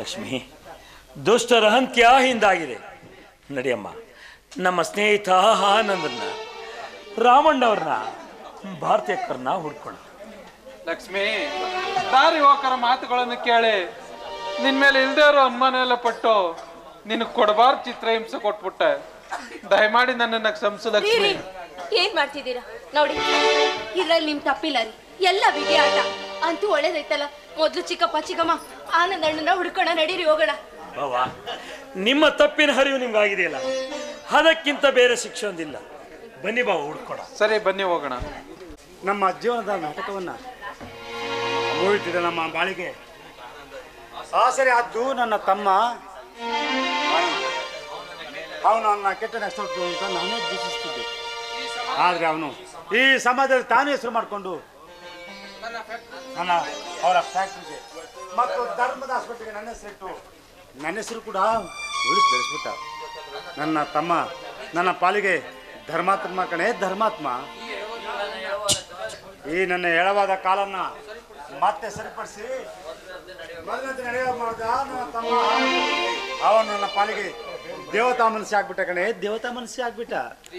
ಲಕ್ಷ್ಮಿ, ದುಷ್ಟರ ಅಂತ್ಯ ಹಿಂದಾಗಿದೆ. ನಡಿಯಮ್ಮ, ನಮ್ಮ ಸ್ನೇಹಿತ ಆನಂದನ್ನ, ರಾಮಣ್ಣವ್ರನ್ನ, ಭಾರತೀಯಕ್ಕರನ್ನ ಹುಡ್ಕೊಳ್ಳ. ಲಕ್ಷ್ಮಿ, ದಾರಿ ಹೋಕರ ಮಾತುಗಳನ್ನು ಕೇಳಿ ನಿನ್ ಮೇಲೆ ಇಲ್ದೇ ಇರೋ ಅನುಮಾನ ಎಲ್ಲ ಪಟ್ಟು ನಿನಗೆ ಕೊಡಬಾರ್ದು ಚಿತ್ರಹಿಂಸೆ ಕೊಟ್ಬಿಟ್ಟೆ. ದಯಮಾಡಿ ನನ್ನನ್ನು ಕ್ಷಮಿಸು ಲಕ್ಷ್ಮಿ. ಏನ್ ಮಾಡ್ತಿದ್ದೀರಾ ನೋಡಿ, ಇದ್ರಲ್ಲಿ ನಿಮ್ ತಪ್ಪಿಲ್ಲ ರೀ, ಎಲ್ಲ ವಿಧಿ ಆಟ. ಅಂತೂ ಒಳ್ಳೇದೈತಲ್ಲ, ಮೊದ್ಲು ಚಿಕ್ಕಪ್ಪ ಚಿಕ್ಕಮ್ಮ ಆನಂದ ಅಣ್ಣನ ಹುಡ್ಕೋಣ, ನಡೀರಿ ಹೋಗೋಣ. ಬಾವಾ, ನಿಮ್ಮ ತಪ್ಪಿನ ಹರಿವು ನಿಮ್ಗಾಗಿದೆಯಲ್ಲ, ಅದಕ್ಕಿಂತ ಬೇರೆ ಶಿಕ್ಷೆ ಒಂದಿಲ್ಲ. ಬನ್ನಿ ಬಾವ, ಹುಡ್ಕೋಣ. ಸರಿ, ಬನ್ನಿ ಹೋಗೋಣ. ನಮ್ಮ ಜೀವನದ ನಾಟಕವನ್ನ ಮುಗಿತಿದೆ ನಮ್ಮ ಬಾಳಿಗೆ. ಸರಿ, ಅದು ನನ್ನ ತಮ್ಮ ಅವನು ನನ್ನ ಕೆಟ್ಟ ನೆಕ್ಸ್ಟ್ ಅಂತ ನಾನೇ ದೂಷಿಸ್ತಿದ್ದೆ. ಆದರೆ ಅವನು ಈ ಸಮಾಜದಲ್ಲಿ ತಾನೇ ಹೆಸರು ಮಾಡಿಕೊಂಡು ಅವರ ಫ್ಯಾಕ್ಟ್ರಿಗೆ ಮತ್ತು ಧರ್ಮದ ಆಸ್ಪತ್ರೆಗೆ ನನ್ನ ಹೆಸರಿಟ್ಟು ನನ್ನ ಹೆಸರು ಕೂಡ ಉಳಿಸಿ ಬೆಳೆಸ್ಬಿಟ್ಟ. ನನ್ನ ತಮ್ಮ ನನ್ನ ಪಾಲಿಗೆ ಧರ್ಮಾತ್ಮ ಕಣೆ, ಧರ್ಮಾತ್ಮ. ಈ ನನ್ನ ಎಳವಾದ ಕಾಲನ್ನ ಮತ್ತೆ ಸರಿಪಡಿಸಿ ಮೊದಲಂತೆ ನಡೆಯೋದು ಮಾಡಿದ ನನ್ನ ತಮ್ಮ. ಅವನು ನನ್ನ ಪಾಲಿಗೆ ದೇವತಾ ಮನಸ್ಸೆ ಆಗ್ಬಿಟ್ಟ ಕಣೆ, ದೇವತಾ ಮನಸ್ಸೆ ಆಗ್ಬಿಟ್ಟ.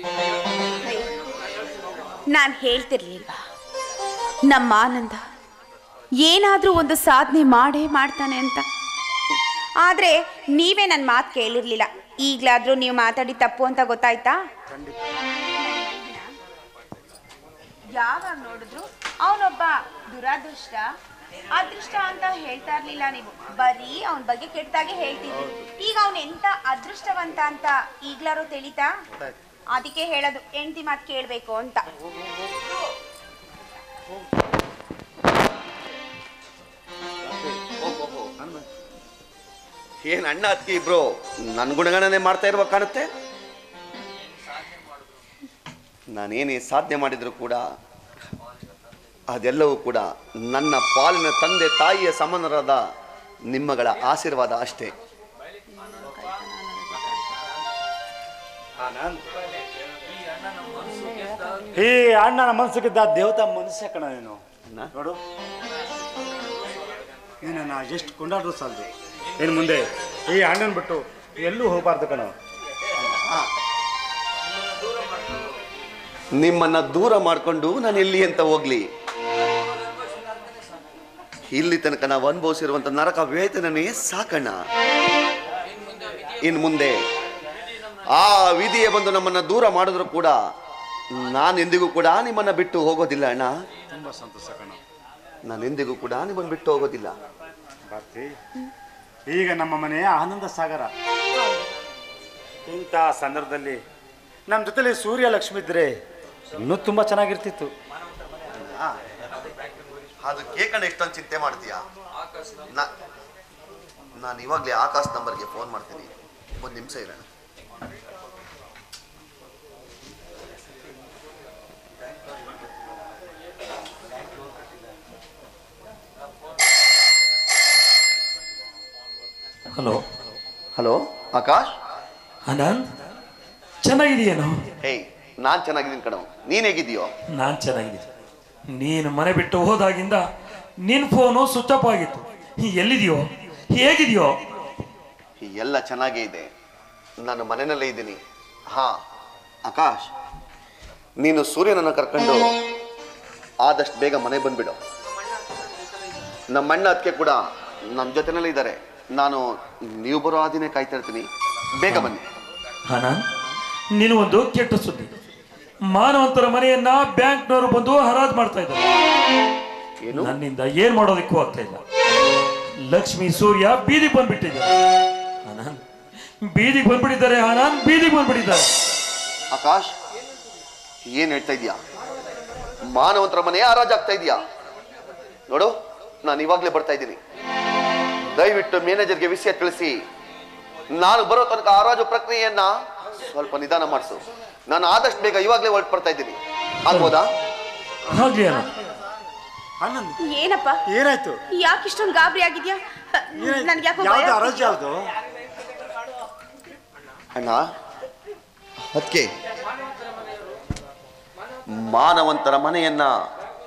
ನಾನು ಹೇಳ್ತಿರ್ಲಿಲ್ವಾ, ನಮ್ಮ ಆನಂದ ಏನಾದರೂ ಒಂದು ಸಾಧನೆ ಮಾಡೇ ಮಾಡ್ತಾನೆ ಅಂತ. ಆದರೆ ನೀವೇ ನನ್ನ ಮಾತು ಕೇಳಿರ್ಲಿಲ್ಲ. ಈಗಲಾದರೂ ನೀವು ಮಾತಾಡಿ ತಪ್ಪು ಅಂತ ಗೊತ್ತಾಯ್ತಾ? ಯಾವಾಗ ನೋಡಿದ್ರು ಅವನೊಬ್ಬ ದುರಾದೃಷ್ಟ ಅದೃಷ್ಟ ಅಂತ ಹೇಳ್ತಾ ಇರ್ಲಿಲ್ಲ ನೀವು, ಬರೀ ಅವನ ಬಗ್ಗೆ ಕೆಟ್ಟದಾಗೆ ಹೇಳ್ತಿದ್ರಿ. ಈಗ ಅವನು ಎಂತ ಅದೃಷ್ಟವಂತ ಅಂತ ಈಗ್ಲಾರು ತಿಳಿತಾ? ಅದಕ್ಕೆ ಹೇಳೋದು ಹೆಂಡತಿ ಮಾತು ಕೇಳಬೇಕು ಅಂತ. ಏನ್ ಅಣ್ಣ ಅದಕ್ಕೆ ಇಬ್ರು ನನ್ ಗುಣಗಣನೆ ಮಾಡ್ತಾ ಇರುವ ಕಾಣುತ್ತೆ. ನಾನೇನೇ ಸಾಧನೆ ಮಾಡಿದ್ರು ಕೂಡ ಅದೆಲ್ಲವೂ ಕೂಡ ನನ್ನ ಪಾಲಿನ ತಂದೆ ತಾಯಿಯ ಸಮಾನರಾದ ನಿಮ್ಮಗಳ ಆಶೀರ್ವಾದ ಅಷ್ಟೇ. ಈ ಅಣ್ಣನ ಮನಸ್ಸಿಗಿದ್ದ ದೇವತಾ ಮನುಷ್ಯ ಕಣ ನೀನು. ನೋಡು, ನೀನನ್ನ ಎಷ್ಟು ಕೊಂಡಾಡ್ರು ಸಾಲದು. ಇನ್ನು ಮುಂದೆ ಈ ಅಣ್ಣನ ಬಿಟ್ಟು ಎಲ್ಲೂ ಹೋಗಬಾರ್ದು ಕಣ. ನಿಮ್ಮನ್ನ ದೂರ ಮಾಡಿಕೊಂಡು ನಾನು ಎಲ್ಲಿ ಅಂತ ಹೋಗ್ಲಿ? ಇಲ್ಲಿ ತನಕ ನಾವು ಅನುಭವಿಸಿರುವಂತ ನರಕ ವೇದನೆ ಸಾಕಣ್ಣ. ಇನ್ನು ಮುಂದೆ ಆ ವಿಧಿಯೇ ಬಂದು ನಮ್ಮನ್ನ ದೂರ ಮಾಡಿದ್ರು ಕೂಡ ನಾನೆಂದಿಗೂ ಕೂಡ ನಿಮ್ಮನ್ನ ಬಿಟ್ಟು ಹೋಗೋದಿಲ್ಲ ಅಣ್ಣ. ತುಂಬಾ ಸಂತೋಷ ಕಣ. ನಾನೆಂದಿಗೂ ಕೂಡ ನಿಮ್ಮನ್ನು ಬಿಟ್ಟು ಹೋಗೋದಿಲ್ಲ. ಭಾರತಿ, ಈಗ ನಮ್ಮ ಮನೆಯ ಆನಂದ ಸಾಗರ. ಇಂಥ ಸಂದರ್ಭದಲ್ಲಿ ನಮ್ಮ ಜೊತೆಲಿ ಸೂರ್ಯ ಲಕ್ಷ್ಮಿ ಇದ್ರೆ ಇನ್ನೂ ತುಂಬಾ ಚೆನ್ನಾಗಿರ್ತಿತ್ತು. ಅದಕ್ಕೆ ಕಣ ಎಷ್ಟೊಂದು ಚಿಂತೆ ಮಾಡ್ತೀಯಾ? ನಾನು ಇವಾಗಲೇ ಆಕಾಶ್ ನಂಬರ್ಗೆ ಫೋನ್ ಮಾಡ್ತೀನಿ. ಒಂದು ನಿಮಿಷ ಇರೋಣ. Hello hello Akash. ಆನಂದ್, ಚೆನ್ನಾಗಿದೆಯೇನೋ? ಹೇಯ್, ನಾನ್ ಚೆನ್ನಾಗಿದ್ದೀನಿ ಕಣೋ. ನೀನ್ ಹೇಗಿದೀಯೋ? ನಾನು ಚೆನ್ನಾಗಿದ್ದೀನಿ. ನೀನು ಮನೆ ಬಿಟ್ಟು ಹೋದಾಗಿಂದ ನಿನ್ನ ಫೋನು ಸ್ವಿಚ್ ಆಫ್ ಆಗಿತ್ತು. ಎಲ್ಲಿದೆಯೋ, ಹೇಗಿದೆಯೋ? ಎಲ್ಲ ಚೆನ್ನಾಗೇ ಇದೆ. ನಾನು ಮನೆಯಲ್ಲೇ ಇದ್ದೀನಿ. ಹಾ ಆಕಾಶ್, ನೀನು ಸೂರ್ಯನನ್ನು ಕರ್ಕೊಂಡು ಆದಷ್ಟು ಬೇಗ ಮನೆ ಬಂದ್ಬಿಡು. ನಮ್ಮ ಅಣ್ಣ ಅದಕ್ಕೆ ಕೂಡ ನಮ್ಮ ಜೊತೆನಲ್ಲೇ ಇದ್ದಾರೆ. ನಾನು ನೀವು ಬರೋ ಆ ದಿನ ಕಾಯ್ತಾ ಇರ್ತೀನಿ. ಬೇಗ ಬನ್ನಿ. ಆನಂದ್, ನೀನು ಒಂದು ಕೆಟ್ಟ ಸುದ್ದಿ. ಮಾನವಂತರ ಮನೆಯನ್ನ ಬ್ಯಾಂಕ್ನವರು ಬಂದು ಹರಾಜು ಮಾಡ್ತಾ ಇದ್ದಾರೆ. ನನ್ನಿಂದ ಏನ್ ಮಾಡೋದಕ್ಕೂ ಆಗ್ತಾ ಇಲ್ಲ. ಲಕ್ಷ್ಮಿ ಸೂರ್ಯ ಬೀದಿಗೆ ಬಂದ್ಬಿಟ್ಟಿದ್ದಾರೆ. ಆನಂದ್, ಬೀದಿಗೆ ಬಂದ್ಬಿಟ್ಟಿದ್ದಾರೆ. ಆನಂದ್, ಬೀದಿಗೆ ಬಂದ್ಬಿಟ್ಟಿದ್ದಾರೆ. ಆಕಾಶ್, ಏನ್ ಹೇಳ್ತಾ ಇದೀಯಾ? ಮಾನವಂತರ ಮನೆ ಹರಾಜಾಗ್ತಾ ಇದೆಯಾ? ನೋಡು, ನಾನು ಇವಾಗಲೇ ಬರ್ತಾ ಇದ್ದೀನಿ. ದಯವಿಟ್ಟು ಮ್ಯಾನೇಜರ್ಗೆ ವಿಷಯ ತಿಳಿಸಿ ನಾನು ಬರೋ ತನಕ ಹರಾಜು ಪ್ರಕ್ರಿಯೆಯನ್ನ ಸ್ವಲ್ಪ ನಿಧಾನ ಮಾಡಿಸು. ನಾನು ಆದಷ್ಟು ಬೇಗ ಇವಾಗಲೇ ಹೊರಟು ಬರ್ತಾ ಇದ್ದೀನಿ. ಆಗ್ಬೋದಾ? ಏನಪ್ಪ, ಏನಾಯ್ತು? ಯಾಕೆ ಇಷ್ಟೊಂದು ಗಾಬರಿ ಆಗಿದ್ಯಾ? ನನ್ಗೆ ಯಾಕೋ ಹರಾಜು ಯಾವುದು ಅಣ್ಣ? ಅದಕ್ಕೆ ಮಾನವಂತರ ಮನೆಯನ್ನ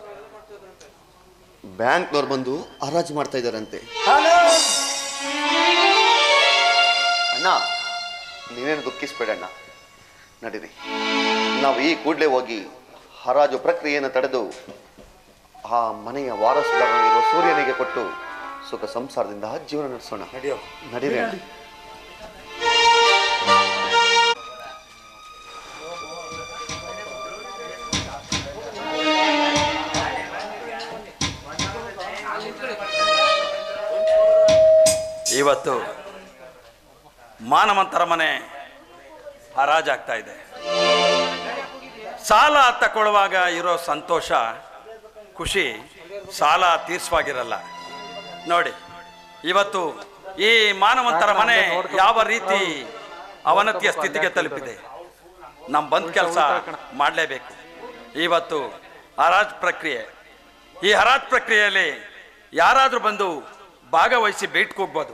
ಬ್ಯಾಂಕ್ನವ್ರು ಬಂದು ಹರಾಜು ಮಾಡ್ತಾ ಇದ್ದಾರಂತೆ. ಅಣ್ಣ ನೀನೇನು ದುಃಖಿಸ್ಬೇಡಣ್ಣ. ನಡೀರಿ, ನಾವು ಈ ಕೂಡಲೇ ಹೋಗಿ ಹರಾಜು ಪ್ರಕ್ರಿಯೆಯನ್ನು ತಡೆದು ಆ ಮನೆಯ ವಾರಸುದಾರನಿರುವ ಸೂರ್ಯನಿಗೆ ಕೊಟ್ಟು ಸುಖ ಸಂಸಾರದಿಂದ ಜೀವನ ನಡೆಸೋಣ. ನಡೀರಿ ಅಣ್ಣ. ಇವತ್ತು ಮಾನವಂತರ ಮನೆ ಹರಾಜಾಗ್ತಾ ಇದೆ. ಸಾಲ ತಗೊಳ್ಳುವಾಗ ಇರೋ ಸಂತೋಷ ಖುಷಿ ಸಾಲ ತೀರಿಸುವಾಗಿರಲ್ಲ. ನೋಡಿ, ಇವತ್ತು ಈ ಮಾನವಂತರ ಮನೆ ಯಾವ ರೀತಿ ಅವನತಿಯ ಸ್ಥಿತಿಗೆ ತಲುಪಿದೆ. ನಮ್ಮ ಬಂದ್ ಕೆಲಸ ಮಾಡಲೇಬೇಕು. ಇವತ್ತು ಹರಾಜ್ ಪ್ರಕ್ರಿಯೆ. ಈ ಹರಾಜ್ ಪ್ರಕ್ರಿಯೆಯಲ್ಲಿ ಯಾರಾದರೂ ಬಂದು ಭಾಗವಹಿಸಿ ಬೇಟ್ಗೆ ಹೋಗ್ಬೋದು.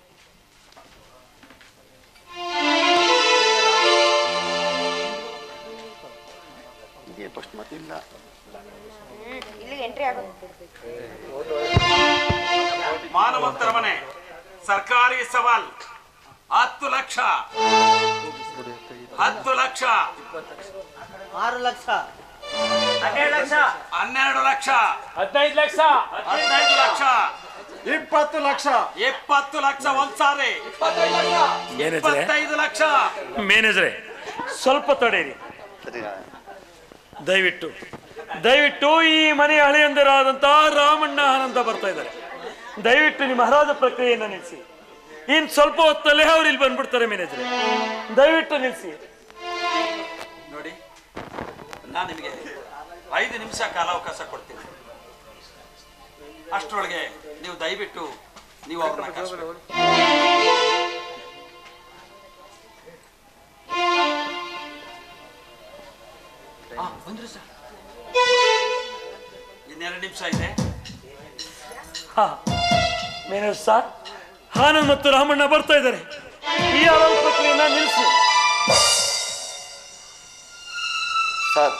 ಮಾನವಂತರ ಮನೆ ಸರ್ಕಾರಿ ಸವಾಲ್ 10 ಲಕ್ಷ 10 ಲಕ್ಷ 6 ಲಕ್ಷ 12 ಲಕ್ಷ 15 ಲಕ್ಷ 15 ಲಕ್ಷ 15 ಲಕ್ಷ 20 ಲಕ್ಷ 20 ಲಕ್ಷ ಒಂದ್ಸಾರಿ 25 ಲಕ್ಷ. ಮ್ಯಾನೇಜರೇ, ಸ್ವಲ್ಪ ತಡೆಯಿರಿ. ದಯವಿಟ್ಟು ಈ ಮನೆಯ ಹಳೆಯಂದರಾದಂತಹ ರಾಮಣ್ಣ ಆನಂದ ಬರ್ತಾ ಇದ್ದಾರೆ. ದಯವಿಟ್ಟು ನಿಮ್ಮ ಹರಾಜು ಪ್ರಕ್ರಿಯೆಯನ್ನು ನಿಲ್ಲಿಸಿ. ಇನ್ನು ಸ್ವಲ್ಪ ಹೊತ್ತಲ್ಲೇ ಅವ್ರು ಇಲ್ಲಿ ಬಂದ್ಬಿಡ್ತಾರೆ. ಮ್ಯಾನೇಜರ್, ದಯವಿಟ್ಟು ನಿಲ್ಲಿಸಿ. ನೋಡಿ, ನಾನು ನಿಮಗೆ 5 ನಿಮಿಷ ಕಾಲಾವಕಾಶ ಕೊಡ್ತೀನಿ. ಅಷ್ಟರೊಳಗೆ ನೀವು ದಯವಿಟ್ಟು ನೀವು ಅವ್ರನ್ನ ಕಳಿಸ್ಬೇಕು. ಬಂದ್ರಿ ಸರ್, ಇನ್ನೆರಡು ನಿಮಿಷ ಇದೆ. ಮ್ಯಾನೇಜರ್ ಸರ್, ಆನಂದ್ ಮತ್ತು ರಾಮಣ್ಣ ಬರ್ತಾ ಇದ್ದಾರೆ. ಈ ಹರಾಜು ಪ್ರಕ್ರಿಯೆಯನ್ನ ನಿಲ್ಲಿಸಿ. ಸರ್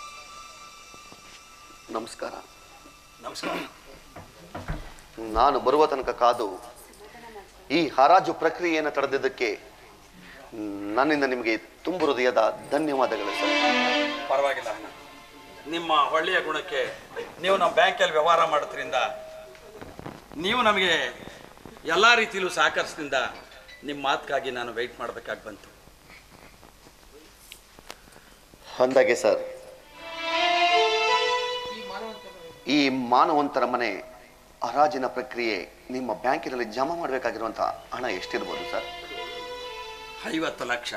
ನಮಸ್ಕಾರ. ನಮಸ್ಕಾರ. ನಾನು ಬರುವ ತನಕ ಕಾದು ಈ ಹರಾಜು ಪ್ರಕ್ರಿಯೆಯನ್ನು ತಡೆದಿದ್ದಕ್ಕೆ ನನ್ನಿಂದ ನಿಮಗೆ ತುಂಬ ಹೃದಯದ ಧನ್ಯವಾದಗಳು ಸರ್. ಪರವಾಗಿಲ್ಲ ಅಣ್ಣ, ನಿಮ್ಮ ಒಳ್ಳೆಯ ಗುಣಕ್ಕೆ ನೀವು ನಮ್ಮ ಬ್ಯಾಂಕಲ್ಲಿ ವ್ಯವಹಾರ ಮಾಡೋದ್ರಿಂದ ನೀವು ನಮಗೆ ಎಲ್ಲ ರೀತಿಯಲ್ಲೂ ಸಹಕರಿಸಿದಿಂದ ನಿಮ್ಮ ಮಾತಿಗಾಗಿ ನಾನು ವೆಯ್ಟ್ ಮಾಡಬೇಕಾಗಿ ಬಂತು. ಅಂದಾಗೆ ಸರ್, ಈ ಮಾನವಂತರ ಮನೆ ಹರಾಜಿನ ಪ್ರಕ್ರಿಯೆ ನಿಮ್ಮ ಬ್ಯಾಂಕಿನಲ್ಲಿ ಜಮಾ ಮಾಡಬೇಕಾಗಿರುವಂಥ ಹಣ ಎಷ್ಟಿರ್ಬೋದು sir? 50 lakh.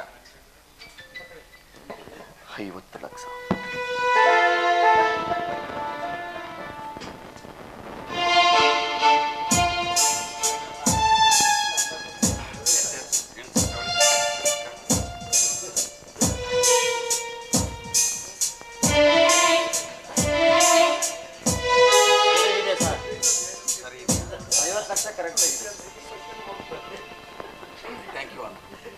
50 lakh. Thank you ಅಣ್ಣ.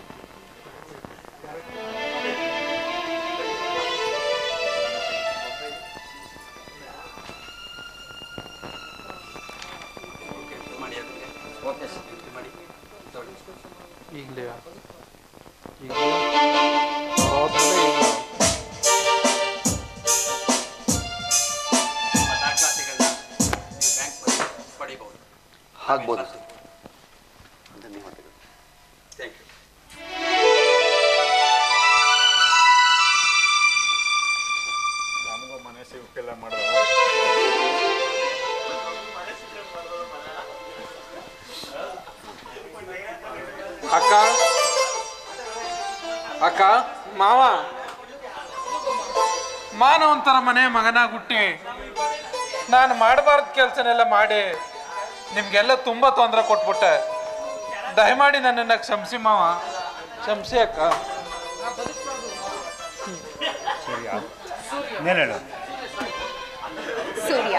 ಮಾಡಿ ಅದಕ್ಕೆ. ಓಕೆ ಸರ್, ಮಾಡಿ ನೋಡಿ. ಈಗಲೇ ದಾಖಲಾತಿಗಳನ್ನ ನೀವು ಬ್ಯಾಂಕ್ ಪಡಿಬಹುದು. ಆಗ್ಬೋದು ಸರ್. ಧನ್ಯವಾದಗಳು. Thank you. ನಮಗೂ ಮನೆ ಸಿಗಕ್ಕೆಲ್ಲ ಮಾಡೋದು. ಅಕ್ಕ ಅಕ್ಕ ಮಾವ, ಮಾನವಂತರ ಮನೆ ಮಗನಾಗಿ ಹುಟ್ಟಿ ನಾನು ಮಾಡಬಾರ್ದ ಕೆಲಸನೆಲ್ಲ ಮಾಡಿ ನಿಮ್ಗೆಲ್ಲ ತುಂಬ ತೊಂದರೆ ಕೊಟ್ಬಿಟ್ಟೆ. ದಯಮಾಡಿ ನನ್ನನ್ನು ಕ್ಷಮಿಸಿ ಮಾವ, ಕ್ಷಮಿಸಿ ಅಕ್ಕ. ಸರಿ, ನೀನೇಳು. ಸೂರ್ಯ,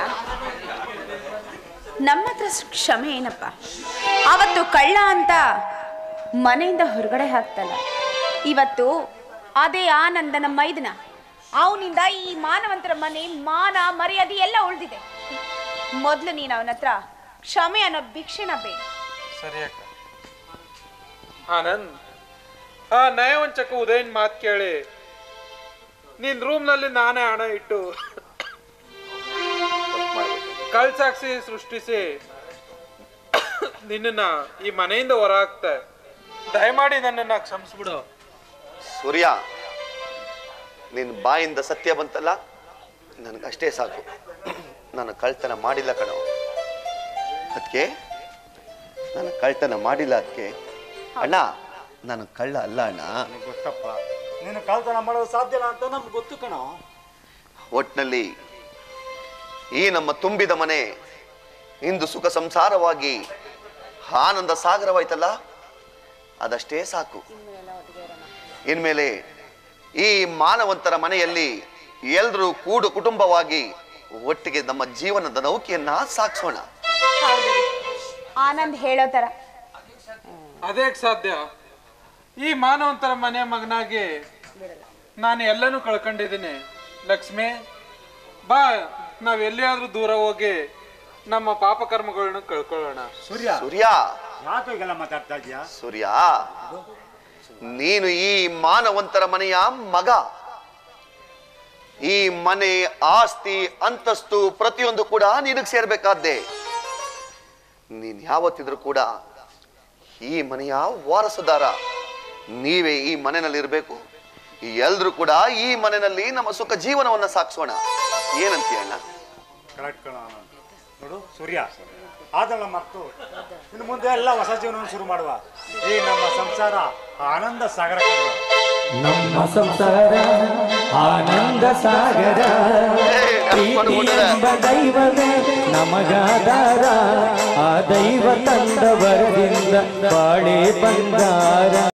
ನಮ್ಮ ಹತ್ರ ಕ್ಷಮೆ ಏನಪ್ಪ? ಅವತ್ತು ಕಳ್ಳ ಅಂತ ಮನೆಯಿಂದ ಹೊರಗಡೆ ಹಾಕ್ತಲ್ಲ, ಇವತ್ತು ಅದೇ ಆನಂದನ ಮೈದನ. ಅವನಿಂದ ಈ ಮಾನವಂತರ ಮನೆ ಮಾನ ಮರ್ಯಾದೆ ಎಲ್ಲ ಉಳಿದಿದೆ. ಮೊದಲು ನೀನು ಅವನ ಹತ್ರ ಕ್ಷಮೆ ಅನ್ನೋ ಭಿಕ್ಷೆನ ಬೇಡ. ಸರಿ ಅಕ್ಕ. ಆನಂದ್, ಆ ನಯವಂಚಕ ಉದಯನ್ ಮಾತು ಕೇಳಿ ನಿನ್ ರೂಮ್ ನಲ್ಲಿ ನಾನೇ ಹಣ ಇಟ್ಟು ಕಳ್ಸಾಕ್ಷಿ ಸೃಷ್ಟಿಸಿ ನಿನ್ನ ಈ ಮನೆಯಿಂದ ಹೊರ ಹಾಕ್ತೆ. ದಯಮಾಡಿ ನನ್ನನ್ನ ಕ್ಷಮಿಸ್ಬಿಡು. ಸೂರ್ಯ, ನಿನ್ನ ಬಾಯಿಂದ ಸತ್ಯ ಬಂತಲ್ಲ, ನನಗಷ್ಟೇ ಸಾಕು. ನಾನು ಕಳ್ತನ ಮಾಡಿಲ್ಲ ಕಣೋ. ಅದಕ್ಕೆ ನಾನು ಕಳ್ತನ ಮಾಡಿಲ್ಲ. ಅದಕ್ಕೆ ಅಣ್ಣ, ನಾನು ಕಳ್ಳ ಅಲ್ಲ ಅಣ್ಣ. ಗೊತ್ತಪ್ಪ, ನೀನು ಕಳ್ತನ ಮಾಡೋದು ಸಾಧ್ಯ ಇಲ್ಲ ಅಂತ ನಮ್ಗೆ ಗೊತ್ತು ಕಣೋ. ಒಟ್ನಲ್ಲಿ ಈ ನಮ್ಮ ತುಂಬಿದ ಮನೆ ಇಂದು ಸುಖ ಸಂಸಾರವಾಗಿ ಆನಂದ ಸಾಗರವಾಯ್ತಲ್ಲ, ಅದಷ್ಟೇ ಸಾಕು. ಇನ್ಮೇಲೆ ಈ ಮಾನವಂತರ ಮನೆಯಲ್ಲಿ ಎಲ್ರೂ ಕೂಡು ಕುಟುಂಬವಾಗಿ ಒಟ್ಟಿಗೆ ನಮ್ಮ ಜೀವನದ ನೌಕೆಯನ್ನ ಸಾಗಿಸೋಣ. ಆನಂದ್ ಹೇಳೋ ತರ ಅದೇಕ್ ಸಾಧ್ಯ? ಈ ಮಾನವಂತರ ಮನೆ ಮಗನಾಗಿ ನಾನು ಎಲ್ಲನೂ ಕಳ್ಕೊಂಡಿದ್ದೀನಿ. ಲಕ್ಷ್ಮಿ, ಬಾ ನಾವ್ ಎಲ್ಲಿಯಾದ್ರೂ ದೂರ ಹೋಗಿ ನಮ್ಮ ಪಾಪ ಕರ್ಮಗಳನ್ನ ಕಳ್ಕೊಳ್ಳೋಣ. ಸೂರ್ಯ, ಸೂರ್ಯ, ಯಾಕೆ ಈಗೆಲ್ಲ ಮಾತಾಡ್ತಾ ಇದೀಯಾ? ಸೂರ್ಯ, ನೀನು ಈ ಮಾನವಂತರ ಮನೆಯ ಮಗ. ಈ ಮನೆ, ಆಸ್ತಿ, ಅಂತಸ್ತು ಪ್ರತಿಯೊಂದು ಕೂಡ ನಿನಗೆ ಸೇರ್ಬೇಕಾದ್ದೆ. ನೀನ್ ಯಾವತ್ತಿದ್ರು ಕೂಡ ಈ ಮನೆಯ ವಾರಸುದಾರ. ನೀವೇ ಈ ಮನೆಯಲ್ಲಿ ಇರಬೇಕು. ಎಲ್ರೂ ಕೂಡ ಈ ಮನೆಯಲ್ಲಿ ನಮ್ಮ ಸುಖ ಜೀವನವನ್ನ ಸಾಗಿಸೋಣ. ಏನಂತೀಯ ಅಣ್ಣ? ಕರೆಕ್ಟ್ ಕಣ. ನೋಡು ಸೂರ್ಯ, ಅದೆಲ್ಲ ಮರ್ತು ಇನ್ನು ಮುಂದೆ ಎಲ್ಲ ಹೊಸ ಜೀವನವನ್ನು ಶುರು ಮಾಡುವ. ಈ ನಮ್ಮ ಸಂಸಾರ ಆನಂದ ಸಾಗರ. ನಮ್ಮ ಸಂಸಾರ ಆನಂದ ಸಾಗರ. ಪ್ರೀತಿ ಎಂಬ ದೈವವೇ ನಮಗಾಧಾರ. ಆ ದೈವ ತಂದ ವರದಿಂದ ಬಾಳೆ ಬಂಗಾರ.